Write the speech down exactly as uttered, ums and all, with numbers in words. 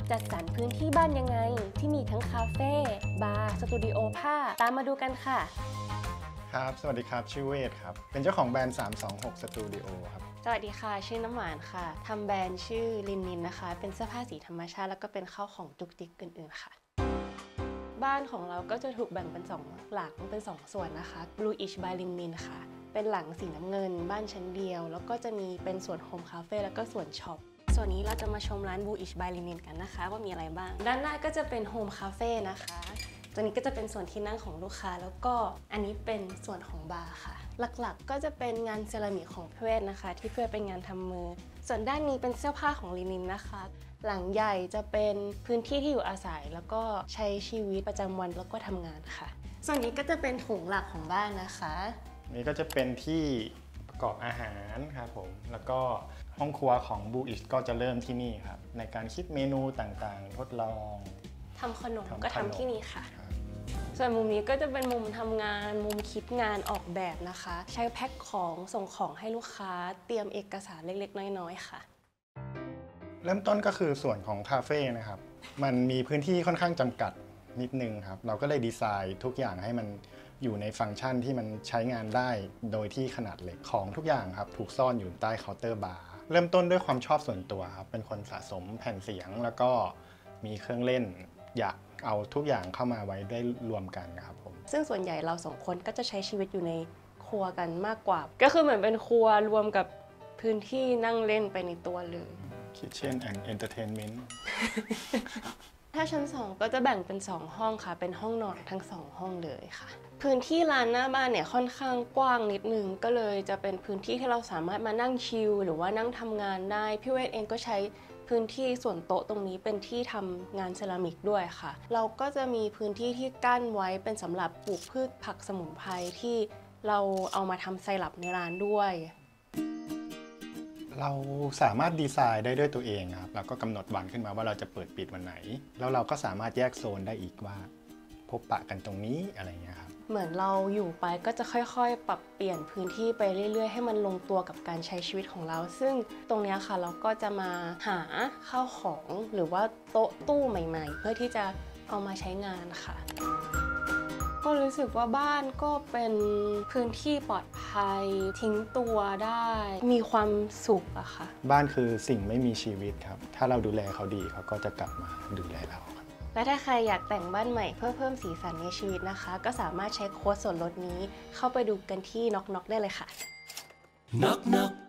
จัดสรรพื้นที่บ้านยังไงที่มีทั้งคาเฟ่บาร์สตูดิโอผ้าตามมาดูกันค่ะครับสวัสดีครับชื่อเวทครับเป็นเจ้าของแบรนด์สามสองหกสตูดิโอครับสวัสดีค่ะชื่อน้ำหวานค่ะทำแบรนด์ชื่อลินนินนะคะเป็นเสื้อผ้าสีธรรมชาติแล้วก็เป็นข้าวของจุกจิกอื่นๆค่ะบ้านของเราก็จะถูกแบ่งเป็นสองหลังเป็นสองส่วนนะคะ Bluish by ลินนินค่ะเป็นหลังสีน้ำเงินบ้านชั้นเดียวแล้วก็จะมีเป็นส่วนโฮมคาเฟ่แล้วก็ส่วนช็อปส่วนนี้เราจะมาชมร้าน Bluish by ลินนินกันนะคะว่ามีอะไรบ้างด้านหน้าก็จะเป็นโฮมคาเฟ่นะคะตัวนี้ก็จะเป็นส่วนที่นั่งของลูกค้าแล้วก็อันนี้เป็นส่วนของบาร์ค่ะหลักๆก็จะเป็นงานเซรามิกของเพื่อนนะคะที่เพื่อนเป็นงานทำมือส่วนด้านนี้เป็นเสื้อผ้าของลินินนะคะหลังใหญ่จะเป็นพื้นที่ที่อยู่อาศัยแล้วก็ใช้ชีวิตประจำวันแล้วก็ทำงานค่ะส่วนนี้ก็จะเป็นถุงหลักของบ้านนะคะนี่ก็จะเป็นที่ประกอบอาหารครับผมแล้วก็ห้องครัวของบูอิชก็จะเริ่มที่นี่ครับในการคิดเมนูต่างๆทดลองทำขนมก็ทำที่นี่ค่ะส่วนมุมนี้ก็จะเป็นมุมทำงานมุมคิดงานออกแบบนะคะใช้แพ็คของส่งของให้ลูกค้าเตรียมเอกสารเล็กๆน้อยๆค่ะเริ่มต้นก็คือส่วนของคาเฟ่นะครับมันมีพื้นที่ค่อนข้างจำกัดนิดนึงครับเราก็เลยดีไซน์ทุกอย่างให้มันอยู่ในฟังก์ชันที่มันใช้งานได้โดยที่ขนาดเล็กของทุกอย่างครับถูกซ่อนอยู่ใต้เคาน์เตอร์บาร์เริ่มต้นด้วยความชอบส่วนตัวครับเป็นคนสะสมแผ่นเสียงแล้วก็มีเครื่องเล่นอยากเอาทุกอย่างเข้ามาไว้ได้รวมกันนะครับผมซึ่งส่วนใหญ่เราสองคนก็จะใช้ชีวิตอยู่ในครัวกันมากกว่าก็คือเหมือนเป็นครัวรวมกับพื้นที่นั่งเล่นไปในตัวเลย Kitchen and Entertainment ถ้าชั้นสองก็จะแบ่งเป็นสองห้องค่ะเป็นห้องนอนทั้งสองห้องเลยค่ะพื้นที่ลานหน้าบ้านเนี่ยค่อนข้างกว้างนิดนึงก็เลยจะเป็นพื้นที่ที่เราสามารถมานั่งชิลหรือว่านั่งทำงานได้พี่เวทเองก็ใช้พื้นที่ส่วนโต๊ะตรงนี้เป็นที่ทำงานเซรามิกด้วยค่ะเราก็จะมีพื้นที่ที่กั้นไว้เป็นสำหรับปลูกพืชผักสมุนไพรที่เราเอามาทำไซรัปในร้านด้วยเราสามารถดีไซน์ได้ด้วยตัวเองครับแล้วก็กำหนดวันขึ้นมาว่าเราจะเปิดปิดวันไหนแล้วเราก็สามารถแยกโซนได้อีกว่าพบปะกันตรงนี้อะไรเงี้ยครับเหมือนเราอยู่ไปก็จะค่อยๆปรับเปลี่ยนพื้นที่ไปเรื่อยๆให้มันลงตัวกับการใช้ชีวิตของเราซึ่งตรงนี้ค่ะเราก็จะมาหาข้าวของหรือว่าโต๊ะตู้ใหม่ๆเพื่อที่จะเอามาใช้งานค่ะก็รู้สึกว่าบ้านก็เป็นพื้นที่ปลอดภัยทิ้งตัวได้มีความสุขอะค่ะบ้านคือสิ่งไม่มีชีวิตครับถ้าเราดูแลเขาดีเขาก็จะกลับมาดูแลเราครับและถ้าใครอยากแต่งบ้านใหม่เพื่อเพิ่มสีสันในชีวิตนะคะก็สามารถใช้โค้ดส่วนลดนี้เข้าไปดูกันที่น็อกน็อกได้เลยค่ะ Knock knock